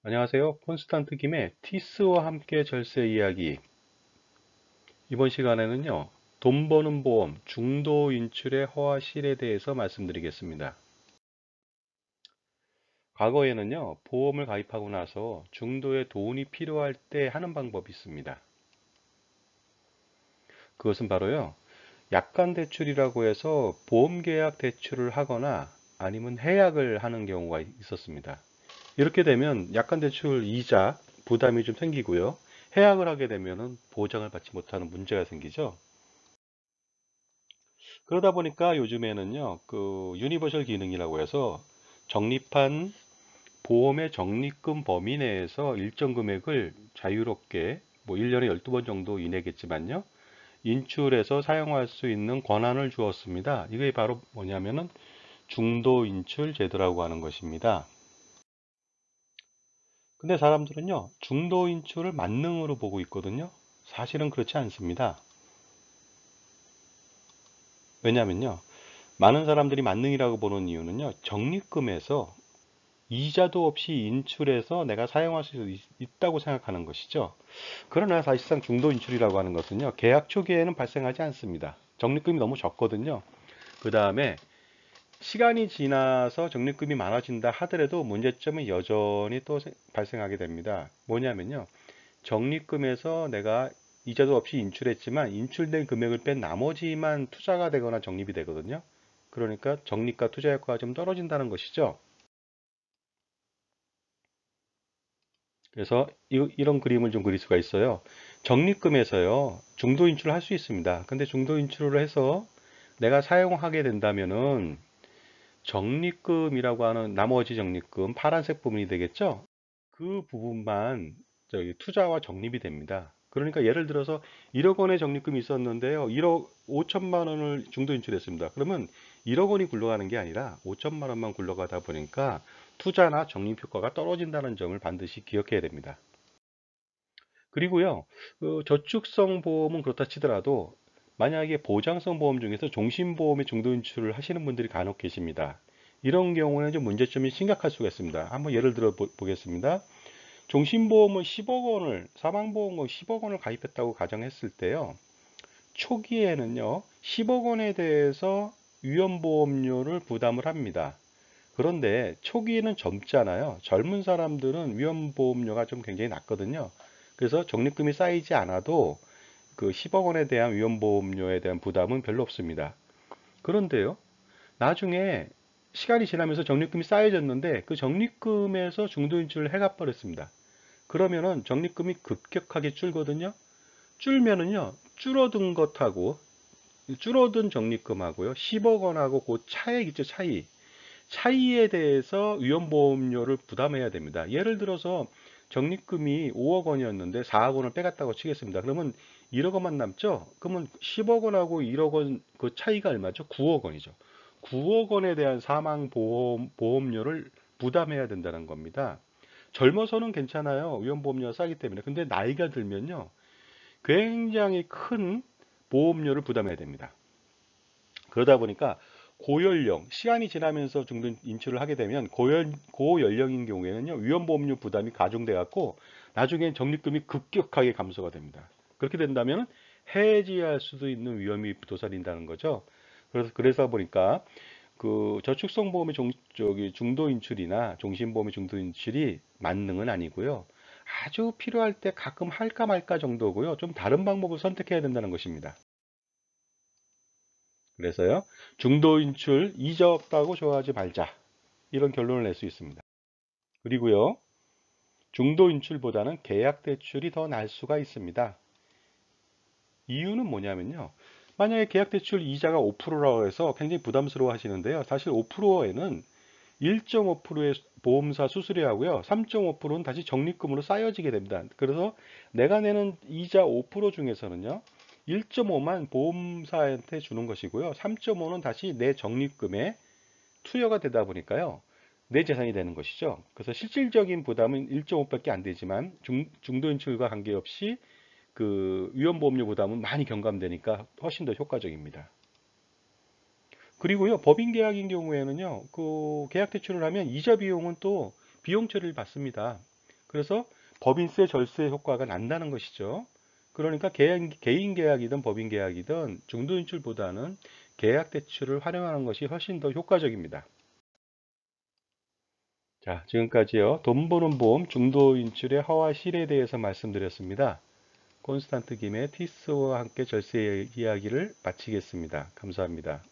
안녕하세요. 콘스탄트 김의 티스와 함께 절세 이야기. 이번 시간에는요, 돈 버는 보험, 중도 인출의 허와 실에 대해서 말씀드리겠습니다. 과거에는요, 보험을 가입하고 나서 중도에 돈이 필요할 때 하는 방법이 있습니다. 그것은 바로요, 약관 대출이라고 해서 보험 계약 대출을 하거나 아니면 해약을 하는 경우가 있었습니다. 이렇게 되면 약관 대출 이자 부담이 좀 생기고요. 해약을 하게 되면은 보장을 받지 못하는 문제가 생기죠. 그러다 보니까 요즘에는요, 그 유니버셜 기능이라고 해서 적립한 보험의 적립금 범위 내에서 일정 금액을 자유롭게 뭐 1년에 12번 정도 이내겠지만요. 인출해서 사용할 수 있는 권한을 주었습니다. 이게 바로 뭐냐면은 중도 인출 제도라고 하는 것입니다. 근데 사람들은요, 중도 인출을 만능으로 보고 있거든요. 사실은 그렇지 않습니다. 왜냐면요, 많은 사람들이 만능이라고 보는 이유는요, 적립금에서 이자도 없이 인출해서 내가 사용할 수 있다고 생각하는 것이죠. 그러나 사실상 중도 인출이라고 하는 것은요, 계약 초기에는 발생하지 않습니다. 적립금이 너무 적거든요. 그 다음에 시간이 지나서 적립금이 많아진다 하더라도 문제점은 여전히 또 발생하게 됩니다. 뭐냐면요, 적립금에서 내가 이자도 없이 인출했지만 인출된 금액을 뺀 나머지만 투자가 되거나 적립이 되거든요. 그러니까 적립과 투자 효과가 좀 떨어진다는 것이죠. 그래서 런 그림을 좀 그릴 수가 있어요. 적립금에서요, 중도 인출을 할 수 있습니다. 근데 중도 인출을 해서 내가 사용하게 된다면은 적립금이라고 하는 나머지 적립금, 파란색 부분이 되겠죠? 그 부분만 저기 투자와 적립이 됩니다. 그러니까 예를 들어서 1억 원의 적립금이 있었는데요. 1억 5천만 원을 중도 인출했습니다. 그러면 1억 원이 굴러가는 게 아니라 5천만 원만 굴러가다 보니까 투자나 적립 효과가 떨어진다는 점을 반드시 기억해야 됩니다. 그리고요, 그 저축성 보험은 그렇다 치더라도 만약에 보장성 보험 중에서 종신보험의 중도 인출을 하시는 분들이 간혹 계십니다. 이런 경우에는 좀 문제점이 심각할 수가 있습니다. 한번 예를 들어 보겠습니다. 종신보험은 10억 원을, 사망보험은 10억 원을 가입했다고 가정했을 때요. 초기에는요, 10억 원에 대해서 위험보험료를 부담을 합니다. 그런데 초기에는 젊잖아요. 젊은 사람들은 위험보험료가 좀 굉장히 낮거든요. 그래서 적립금이 쌓이지 않아도 그 10억 원에 대한 위험보험료에 대한 부담은 별로 없습니다. 그런데요, 나중에 시간이 지나면서 적립금이 쌓여졌는데 그 적립금에서 중도인출을 해가 버렸습니다. 그러면은 적립금이 급격하게 줄거든요. 줄면은요, 줄어든 것하고 줄어든 적립금하고요, 10억 원하고 그 차액 있죠, 차이. 차이에 대해서 위험보험료를 부담해야 됩니다. 예를 들어서 적립금이 5억 원이었는데 4억 원을 빼갔다고 치겠습니다. 그러면 1억 원만 남죠? 그러면 10억 원하고 1억 원 그 차이가 얼마죠? 9억 원이죠. 9억 원에 대한 보험료를 부담해야 된다는 겁니다. 젊어서는 괜찮아요. 위험보험료가 싸기 때문에. 근데 나이가 들면요, 굉장히 큰 보험료를 부담해야 됩니다. 그러다 보니까 고연령, 시간이 지나면서 중도 인출을 하게 되면 고연령인 경우에는요, 위험보험료 부담이 가중돼 갖고 나중에 적립금이 급격하게 감소가 됩니다. 그렇게 된다면 해지할 수도 있는 위험이 도사린다는 거죠. 그래서 보니까 그 저축성 보험의 중도 인출이나 종신보험의 중도 인출이 만능은 아니고요. 아주 필요할 때 가끔 할까 말까 정도고요. 좀 다른 방법을 선택해야 된다는 것입니다. 그래서요, 중도 인출 이자 없다고 좋아하지 말자. 이런 결론을 낼 수 있습니다. 그리고요, 중도 인출보다는 계약 대출이 더 나을 수가 있습니다. 이유는 뭐냐면요. 만약에 계약 대출 이자가 5%라고 해서 굉장히 부담스러워 하시는데요. 사실 5%에는 1.5%의 보험사 수수료하고요. 3.5%는 다시 적립금으로 쌓여지게 됩니다. 그래서 내가 내는 이자 5% 중에서는요. 1.5만 보험사한테 주는 것이고요. 3.5는 다시 내 적립금에 투여가 되다 보니까요. 내 재산이 되는 것이죠. 그래서 실질적인 부담은 1.5밖에 안 되지만 중도인출과 관계없이 그 위험보험료 부담은 많이 경감되니까 훨씬 더 효과적입니다. 그리고요, 법인 계약인 경우에는요, 그 계약 대출을 하면 이자 비용은 또 비용 처리를 받습니다. 그래서 법인세 절세 효과가 난다는 것이죠. 그러니까 개인 계약이든 법인 계약이든 중도인출보다는 계약 대출을 활용하는 것이 훨씬 더 효과적입니다. 자, 지금까지요. 돈 버는 보험 중도인출의 허와 실에 대해서 말씀드렸습니다. 콘스탄트 김의 티스와 함께 절세 이야기를 마치겠습니다. 감사합니다.